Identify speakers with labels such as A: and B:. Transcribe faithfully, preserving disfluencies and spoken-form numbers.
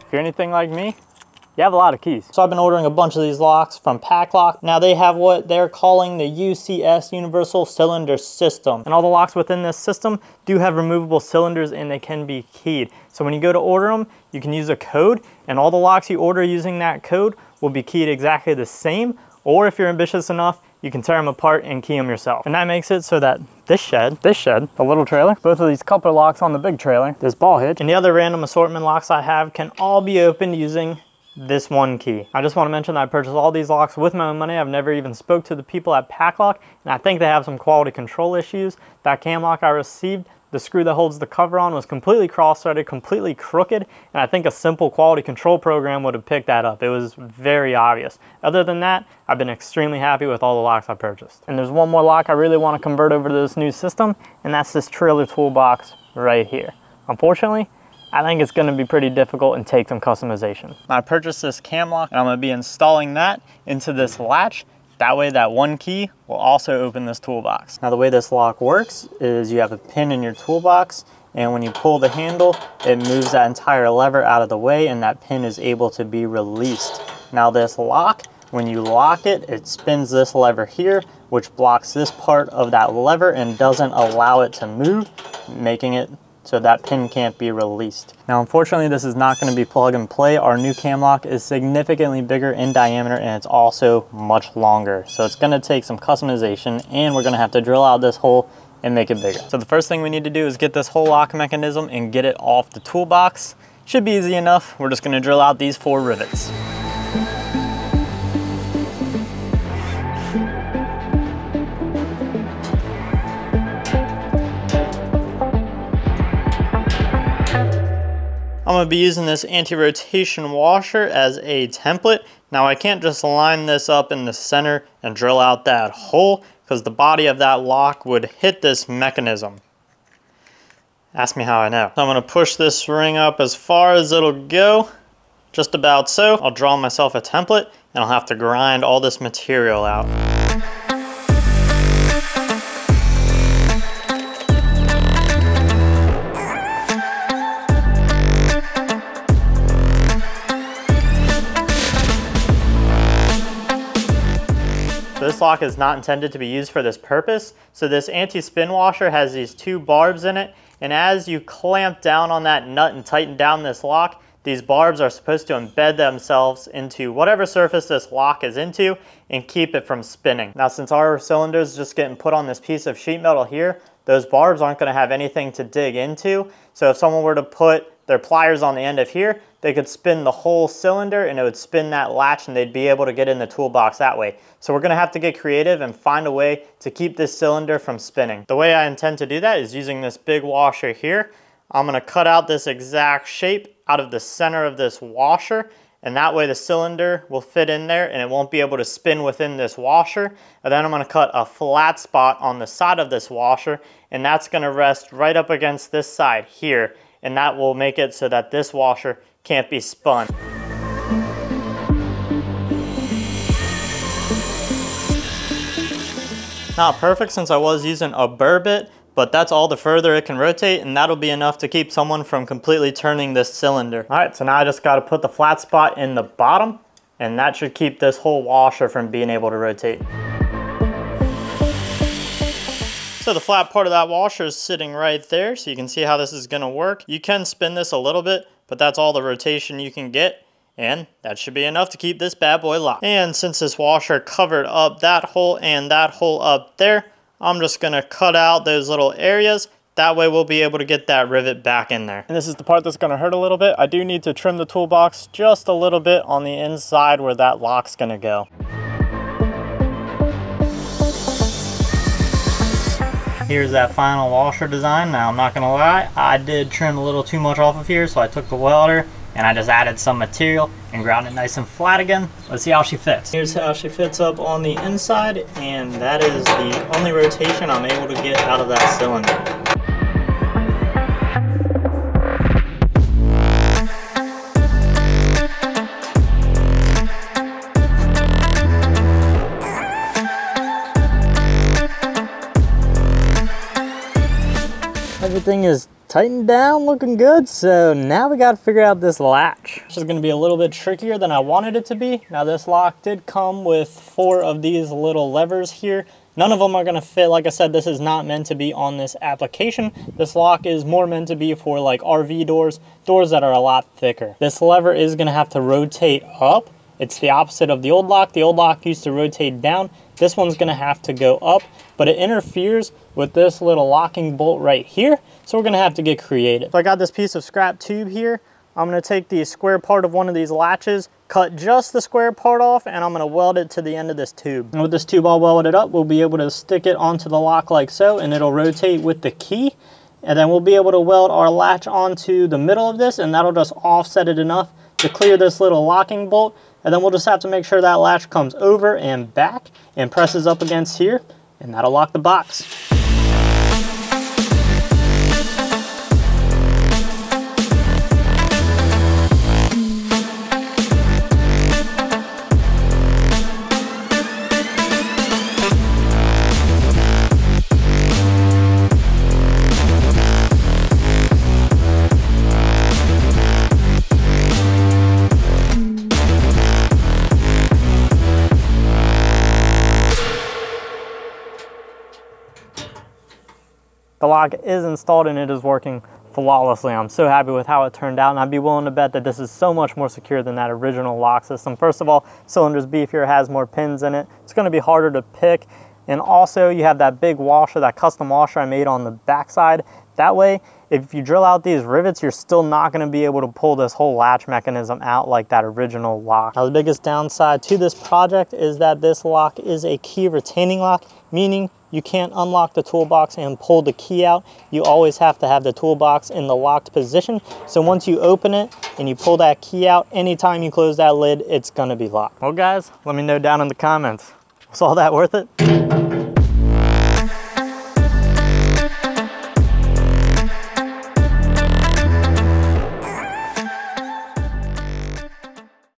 A: if you're anything like me, you have a lot of keys. So I've been ordering a bunch of these locks from PACLOCK. Now they have what they're calling the U C S, Universal Cylinder System. And all the locks within this system do have removable cylinders and they can be keyed. So when you go to order them, you can use a code and all the locks you order using that code will be keyed exactly the same. Or if you're ambitious enough, you can tear them apart and key them yourself. And that makes it so that this shed, this shed, the little trailer, both of these coupler locks on the big trailer, this ball hitch, and the other random assortment locks I have can all be opened using this one key. I just want to mention that I purchased all these locks with my own money. I've never even spoke to the people at PACLOCK, and I think they have some quality control issues. That cam lock I received, the screw that holds the cover on was completely cross-threaded, completely crooked, and I think a simple quality control program would have picked that up. It was very obvious. Other than that, I've been extremely happy with all the locks I purchased. And there's one more lock I really want to convert over to this new system, and that's this trailer toolbox right here. Unfortunately, I think it's going to be pretty difficult and take some customization. I purchased this cam lock and I'm going to be installing that into this latch. That way that one key will also open this toolbox. Now the way this lock works is you have a pin in your toolbox and when you pull the handle, it moves that entire lever out of the way and that pin is able to be released. Now this lock, when you lock it, it spins this lever here, which blocks this part of that lever and doesn't allow it to move, making it so that pin can't be released. Now unfortunately this is not going to be plug and play. Our new cam lock is significantly bigger in diameter and it's also much longer. So it's going to take some customization and we're going to have to drill out this hole and make it bigger. So the first thing we need to do is get this whole lock mechanism and get it off the toolbox. Should be easy enough. We're just going to drill out these four rivets. I'm going to be using this anti-rotation washer as a template. Now I can't just line this up in the center and drill out that hole because the body of that lock would hit this mechanism. Ask me how I know. So I'm going to push this ring up as far as it'll go, just about so. I'll draw myself a template and I'll have to grind all this material out. This lock is not intended to be used for this purpose. So this anti-spin washer has these two barbs in it. And as you clamp down on that nut and tighten down this lock, these barbs are supposed to embed themselves into whatever surface this lock is into and keep it from spinning. Now, since our cylinder is just getting put on this piece of sheet metal here, those barbs aren't going to have anything to dig into. So if someone were to put their pliers on the end of here, they could spin the whole cylinder and it would spin that latch and they'd be able to get in the toolbox that way. So we're gonna have to get creative and find a way to keep this cylinder from spinning. The way I intend to do that is using this big washer here. I'm gonna cut out this exact shape out of the center of this washer, and that way the cylinder will fit in there and it won't be able to spin within this washer. And then I'm gonna cut a flat spot on the side of this washer, and that's gonna rest right up against this side here. And that will make it so that this washer can't be spun. Not perfect since I was using a burr bit, but that's all the further it can rotate, and that'll be enough to keep someone from completely turning this cylinder. All right, so now I just gotta put the flat spot in the bottom, and that should keep this whole washer from being able to rotate. So the flat part of that washer is sitting right there, so you can see how this is gonna work. You can spin this a little bit, but that's all the rotation you can get, and that should be enough to keep this bad boy locked. And since this washer covered up that hole and that hole up there, I'm just gonna cut out those little areas. That way we'll be able to get that rivet back in there. And this is the part that's gonna hurt a little bit. I do need to trim the toolbox just a little bit on the inside where that lock's gonna go. Here's that final washer design. Now I'm not gonna lie, I did trim a little too much off of here, so I took the welder and I just added some material and ground it nice and flat again. Let's see how she fits. Here's how she fits up on the inside, and that is the only rotation I'm able to get out of that cylinder. Everything is tightened down, looking good. So now we got to figure out this latch. This is going to be a little bit trickier than I wanted it to be. Now this lock did come with four of these little levers here. None of them are going to fit. Like I said, this is not meant to be on this application. This lock is more meant to be for like R V doors, doors that are a lot thicker. This lever is going to have to rotate up. It's the opposite of the old lock. The old lock used to rotate down. This one's going to have to go up, but it interferes with this little locking bolt right here. So we're going to have to get creative. So I got this piece of scrap tube here. I'm going to take the square part of one of these latches, cut just the square part off, and I'm going to weld it to the end of this tube. And with this tube all welded up, we'll be able to stick it onto the lock like so, and it'll rotate with the key. And then we'll be able to weld our latch onto the middle of this, and that'll just offset it enough to clear this little locking bolt. And then we'll just have to make sure that latch comes over and back and presses up against here, and that'll lock the box. The lock is installed and it is working flawlessly. I'm so happy with how it turned out, and I'd be willing to bet that this is so much more secure than that original lock system. First of all, cylinder's beefier, has more pins in it. It's going to be harder to pick, and also you have that big washer, that custom washer I made on the backside. That way, if you drill out these rivets, you're still not going to be able to pull this whole latch mechanism out like that original lock. Now, the biggest downside to this project is that this lock is a key retaining lock, meaning you can't unlock the toolbox and pull the key out. You always have to have the toolbox in the locked position. So once you open it and you pull that key out, anytime you close that lid, it's going to be locked. Well, guys, let me know down in the comments. Was all that worth it?